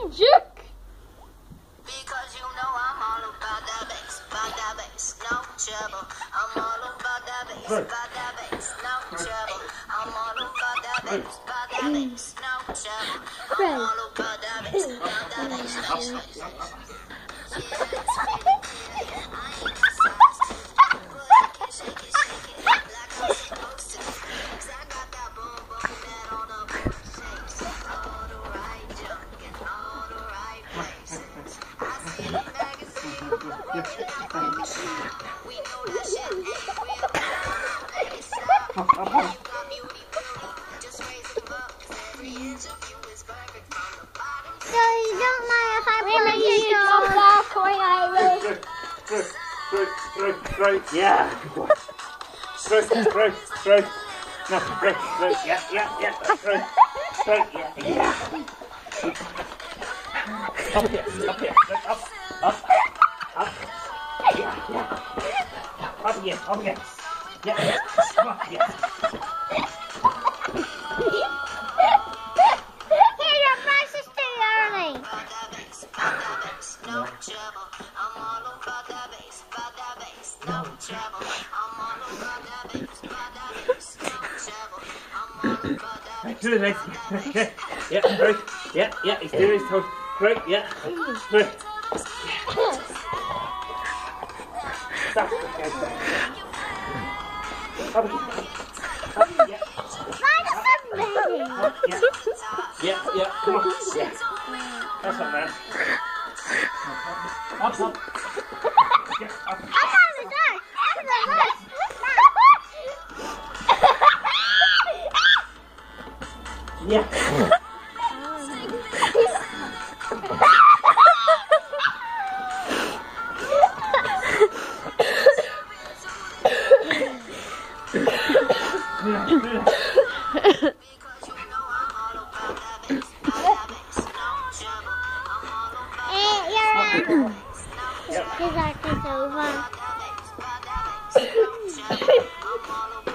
Juke. Because you know I'm all about that bass, no trouble. I'm all about that bass, no trouble. I'm all about that bass, no trouble. I'm all about that bass, no trouble. Through, yeah. Through. No, through, yeah, through, yeah. Up here, up, yeah. Up here, yeah, come on, yeah. Here's your my sister, Yarny. No trouble. I'm all about that bass, no trouble. I'm all about that bass, no trouble. I'm all about that bass. Do the next. Okay. Yeah, through. Yeah, he's doing his toe. Through, yeah. Through. Stop. Okay. Up, yeah. Yeah, come on. Yeah. That's not bad. Up. Yeah, up. Yeah. He's like this over.